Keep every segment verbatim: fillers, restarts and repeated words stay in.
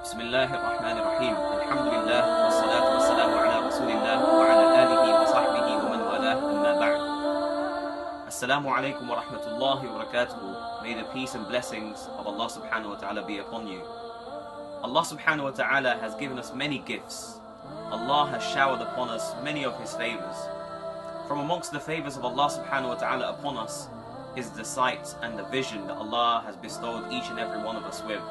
بسم الله الرحمن الرحيم. الحمد لله والصلاة والسلام على رسول الله وعلى آله وصحبه ومن والاه أما بعد. Assalamu alaikum wa rahmatullahi wa barakatuh. May the peace and blessings of Allah subhanahu wa ta'ala be upon you. Allah subhanahu wa ta'ala has given us many gifts. Allah has showered upon us many of His favors. From amongst the favors of Allah subhanahu wa ta'ala upon us is the sight and the vision that Allah has bestowed each and every one of us with.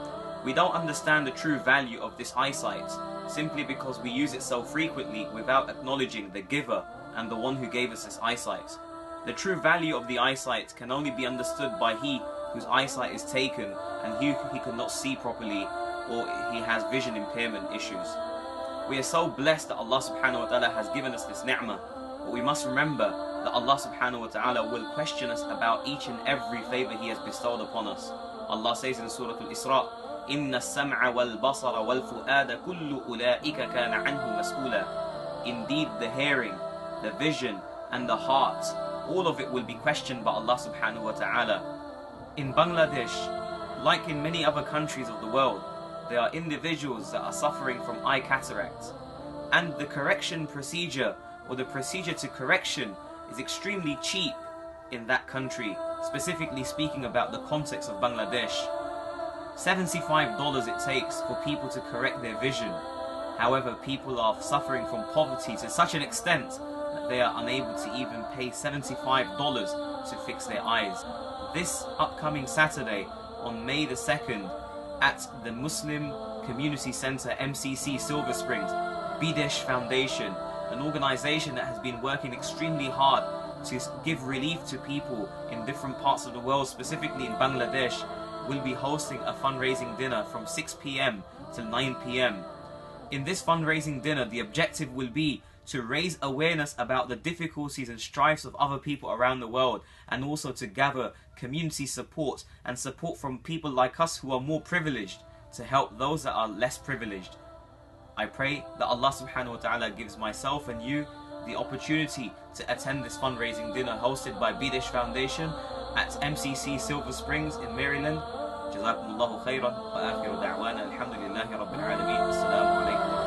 We don't understand the true value of this eyesight simply because we use it so frequently without acknowledging the giver and the one who gave us this eyesight. The true value of the eyesight can only be understood by he whose eyesight is taken and who he cannot see properly or he has vision impairment issues. We are so blessed that Allah subhanahu wa ta'ala has given us this ni'mah, but we must remember that Allah subhanahu wa ta'ala will question us about each and every favor He has bestowed upon us. Allah says in Surah Al-Isra, إِنَّ السَّمْعَ وَالْبَصَرَ وَالْفُؤَادَ كُلُّ أُولَٰئِكَ كَانَ عَنْهُ مَسْئُولًا. Indeed, the hearing, the vision, and the heart, all of it will be questioned by Allah subhanahu wa ta'ala. In Bangladesh, like in many other countries of the world, there are individuals that are suffering from eye cataract, and the correction procedure or the procedure to correction is extremely cheap in that country, specifically speaking about the context of Bangladesh. seventy-five dollars it takes for people to correct their vision. However, people are suffering from poverty to such an extent that they are unable to even pay seventy-five dollars to fix their eyes. This upcoming Saturday on May the second at the Muslim Community Center M C C Silver Springs, Bidesh Foundation, an organization that has been working extremely hard to give relief to people in different parts of the world, specifically in Bangladesh, will be hosting a fundraising dinner from six p m till nine p m In this fundraising dinner, the objective will be to raise awareness about the difficulties and strifes of other people around the world, and also to gather community support and support from people like us who are more privileged to help those that are less privileged. I pray that Allah subhanahu wa ta'ala gives myself and you the opportunity to attend this fundraising dinner hosted by Bidesh Foundation at M C C Silver Springs in Maryland. جزاكم الله خيرا وآخر دعوانا الحمد لله رب العالمين. السلام عليكم.